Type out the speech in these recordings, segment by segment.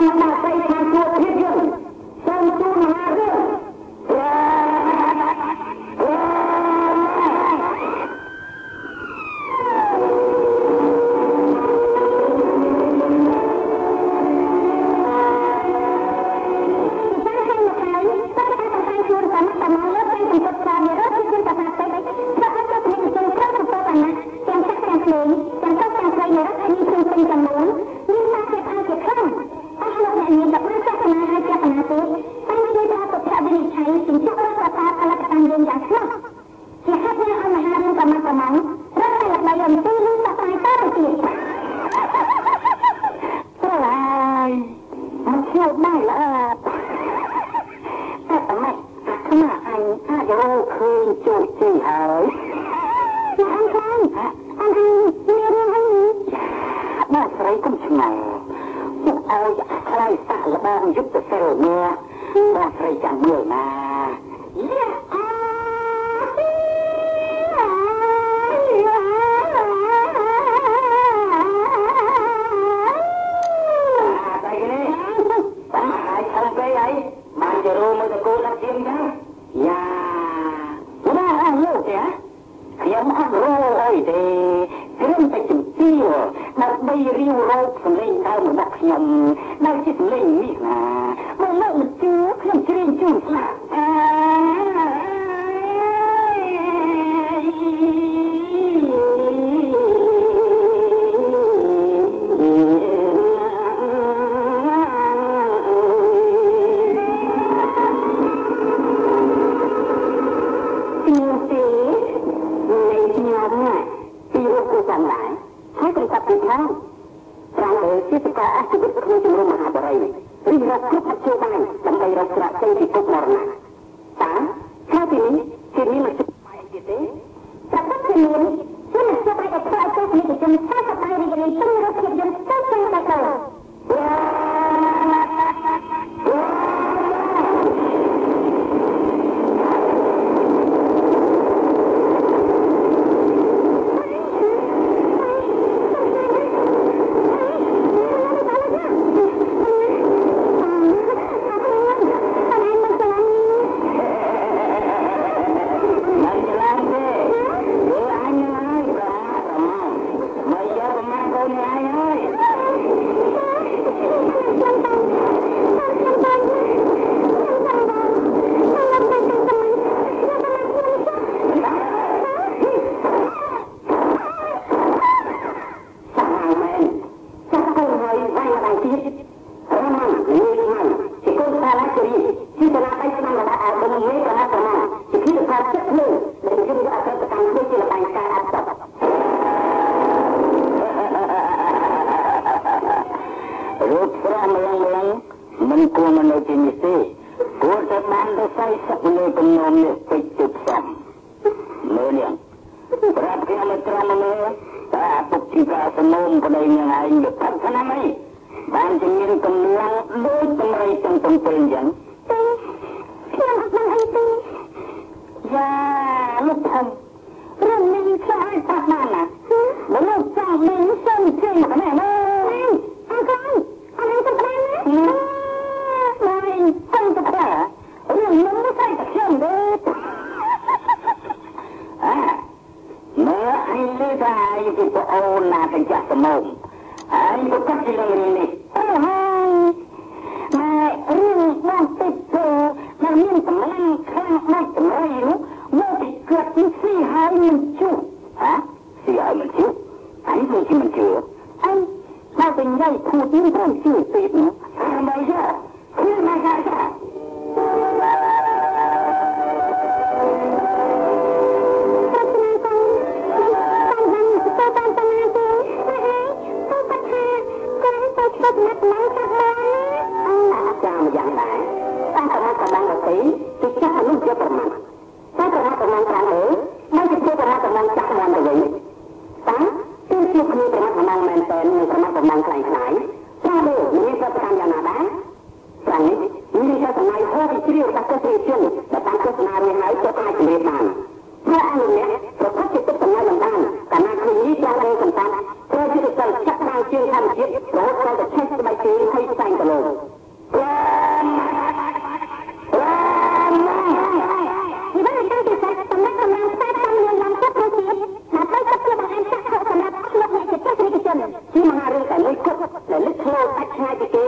Hãy subscribe cho kênh Ghiền Mì Gõ để không bỏ lỡ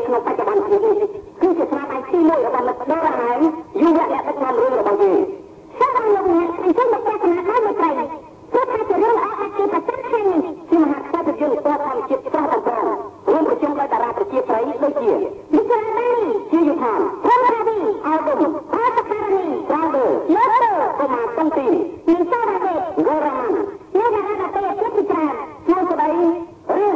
ក្នុងបច្ចុប្បន្ននេះគឺជាស្នាដៃទី1របស់លោកដរហើយយុវអ្នកដឹកនាំរឿងរបស់យើងសូមឲ្យលោកអ្នកអញ្ជើញមកទស្សនាដោយមត្រីព្រោះថាជារឿងល្អអាចជាប្រសិទ្ធភាពនេះជាមហាក្សត្រយើងស្ទាត់ធម្មជាតិស្រស់បំព្រងរួមប្រជុំដោយតារាប្រជាប្រិយដូចជាវិសានីជាយុធានព្រមរាវីអល់ដុំបាសខានីប្រាំដឺលោកតើកុមារតុងទីមានសារ៉ាវេវរ៉ានអ្នកណាដែលទៅជាពិចារណាមកស្ដីរឿង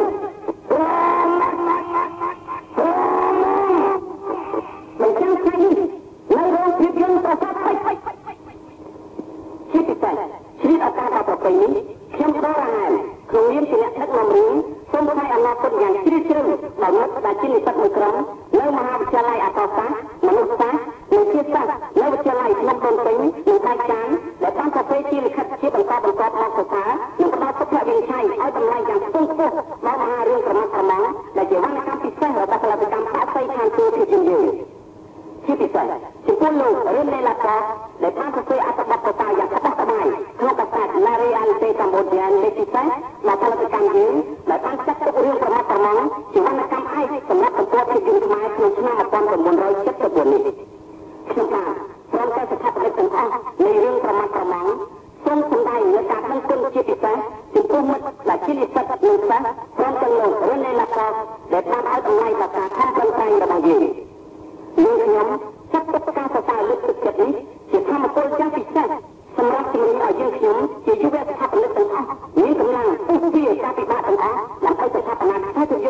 មិនចាំថ្ងៃនេះនៅរោងភាពយន្តប្រសាទជាពិសេសជ្រាបឱកាសដល់ប្រពៃនេះខ្ញុំដរអានក្នុងនាមជាអ្នកដឹកនាំរឿងសូមថ្លែងអំណរគុណយ៉ាងជ្រាលជ្រៅដល់មិត្តដែលជានិស្សិតមួយក្រុមនៅមហាវិទ្យាល័យអក្សរសាស្ត្រមនុស្សសាស្ត្រនិងភាសានៅវិទ្យាល័យភ្នំពេញនិងខេត្តចាងដែលបានប្រព្រឹត្តជាលិខិតជាបន្តមកសិក្សានិងផ្ដល់សុភវិញ្ញាឲ្យតម្លៃយ៉ាងខ្ពង់ខ្ពស់ដល់មហារឿងក្រមាក្រមងដែលជាវណ្ណកម្មពិសេសរបស់ផលិតកម្មអតីតខាងទូភាពយើងជាពិសេសចំពោះលោករឿងនៃឡាកោដែលបានប្រព្រឹត្តអត្ថបទប្រតាយ៉ាងក្បោះក្បាយក្នុងកាសែត La Realite Cambodia នៃពិសេសដល់ផលិតកម្មយើងដែលបានចាត់ទុករឿងក្រមាក្រមងជាវណ្ណកម្មឯកសម្រាប់បន្តភាពយន្តខ្មែរក្នុងឆ្នាំ1974នេះខ្ញុំបាទព្រមទាំងស្ថាបនិកទាំងអស់នៃរឿងក្រមាក្រមងសូមសម្ដែងលើការដឹងគុណជាពិសេសចំពោះមិត្តដែលជានិស្សិតនិងសិស្សព្រមទាំងលោករឿងនៃឡាកោដែលបានឲ្យតម្លៃដល់ការខំប្រឹងប្រែងរបស់យើងខ្ញុំចាត់ទុកការសរសើរលើកទឹកចិត្តនេះជាធម្មពលយ៉ាងពិសេសសម្រាប់ជំរុញឲ្យយើងខ្ញុំជាយុវស្ថាបនិកទាំងអស់មានកម្លាំងពុះវាការពិបាកទាំងអស់ដើម្បីស្ថាបនាខ្សែភាព